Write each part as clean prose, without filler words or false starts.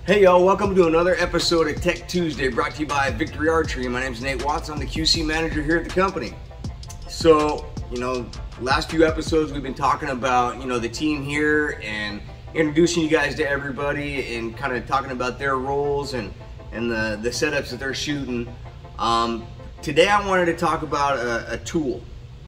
Hey y'all, welcome to another episode of Tech Tuesday brought to you by Victory Archery. My name is Nate Watts, I'm the QC manager here at the company. So, last few episodes we've been talking about, the team here and introducing you guys to everybody and kind of talking about their roles and the setups that they're shooting. Today I wanted to talk about a tool.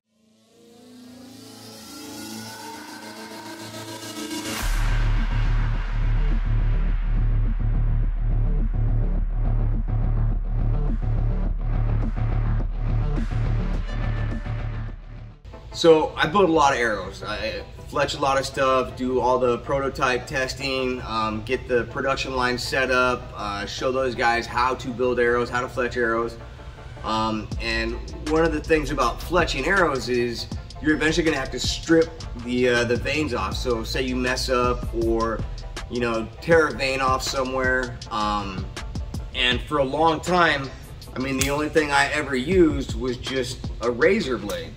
So I build a lot of arrows. I fletch a lot of stuff, do all the prototype testing, get the production line set up, show those guys how to build arrows, how to fletch arrows. And one of the things about fletching arrows is you're eventually going to have to strip the veins off. So say you mess up or tear a vein off somewhere. And for a long time, the only thing I ever used was just a razor blade.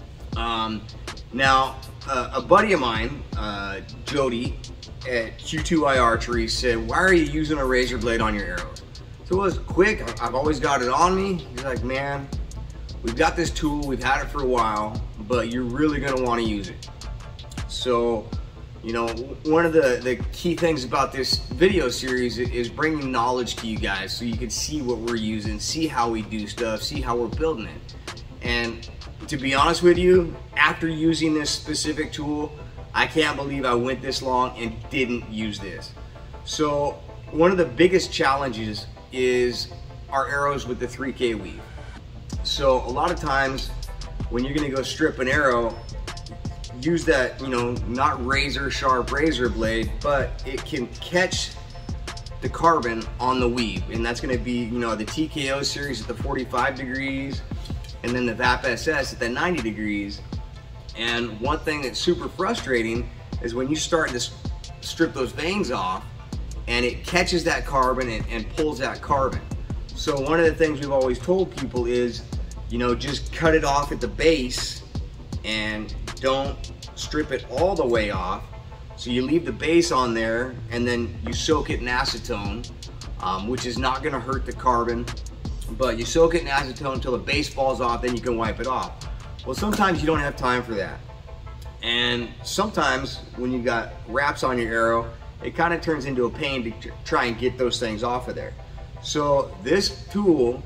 Now, a buddy of mine, Jody at Q2I Archery said, "Why are you using a razor blade on your arrows?" So it was quick. I've always got it on me. He's like, "Man, we've got this tool. We've had it for a while, but you're really going to want to use it." So, one of the key things about this video series is bringing knowledge to you guys so you can see what we're using, see how we do stuff, see how we're building it. And to be honest with you, after using this specific tool, I can't believe I went this long and didn't use this. So one of the biggest challenges is our arrows with the 3K weave. So a lot of times when you're gonna go strip an arrow, use that, not razor sharp razor blade, but it can catch the carbon on the weave. And that's gonna be, the TKO series at the 45 degrees, and then the VAP SS at the 90 degrees. And one thing that's super frustrating is when you start to strip those veins off and it catches that carbon and pulls that carbon. So one of the things we've always told people is, just cut it off at the base and don't strip it all the way off. So you leave the base on there and then you soak it in acetone, which is not gonna hurt the carbon. But you soak it in acetone until the base falls off, then you can wipe it off. Well, sometimes you don't have time for that. And sometimes when you got wraps on your arrow, it kind of turns into a pain to try and get those things off of there. So this tool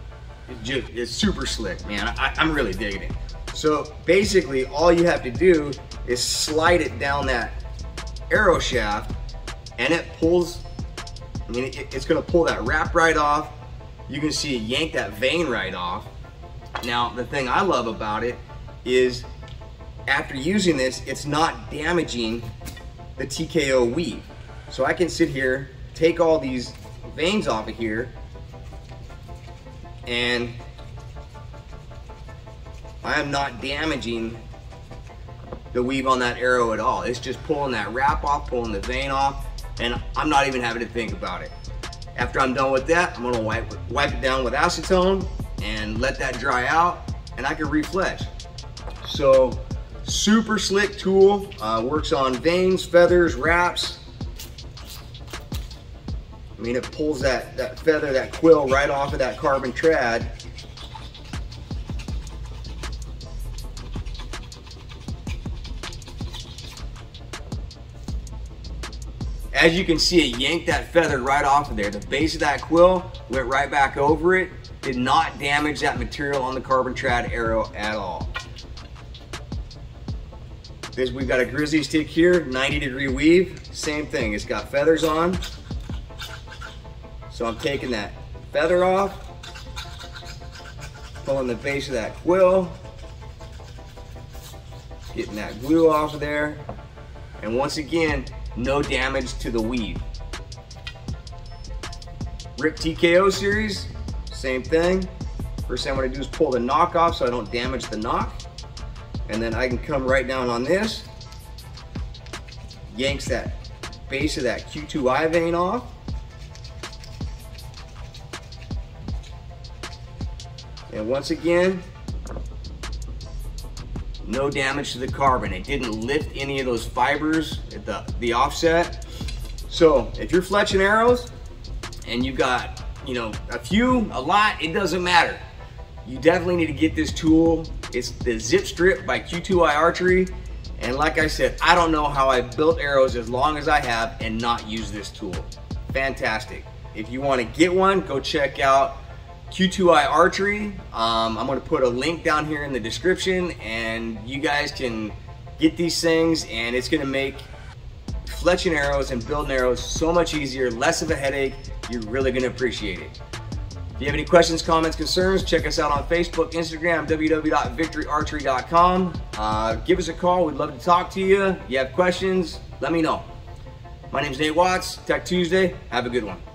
is super slick, man. I'm really digging it. So basically all you have to do is slide it down that arrow shaft and it pulls, it's gonna pull that wrap right off. You can see it yank that vein right off. Now, the thing I love about it is after using this, it's not damaging the TKO weave. So I can sit here, take all these veins off of here, and I am not damaging the weave on that arrow at all. It's just pulling that wrap off, pulling the vein off, and I'm not even having to think about it. After I'm done with that, I'm gonna wipe it down with acetone and let that dry out, and I can refletch. So, super slick tool, works on veins, feathers, wraps. It pulls that feather, that quill right off of that carbon trad. As you can see, it yanked that feather right off of there. The base of that quill went right back over it. Did not damage that material on the carbon trad arrow at all. We've got a grizzly stick here, 90 degree weave. Same thing, it's got feathers on. So I'm taking that feather off, pulling the base of that quill, getting that glue off of there. And once again, no damage to the weave. RIP TKO series, same thing. First thing I'm gonna do is pull the knock off so I don't damage the knock. And then I can come right down on this, yanks that base of that Q2I vein off. And once again, no damage to the carbon. It didn't lift any of those fibers at the offset. So if you're fletching arrows and you've got, you know, a lot, it doesn't matter. You definitely need to get this tool. It's the Zip Strip by Q2i Archery. And like I said, I don't know how I built arrows as long as I have and not use this tool. Fantastic. If you want to get one, go check out Q2i Archery. I'm going to put a link down here in the description, and you guys can get these things, and it's going to make fletching arrows and building arrows so much easier, less of a headache. You're really going to appreciate it. If you have any questions, comments, concerns, check us out on Facebook, Instagram, www.victoryarchery.com. Give us a call. We'd love to talk to you. If you have questions, let me know. My name is Nate Watts, Tech Tuesday. Have a good one.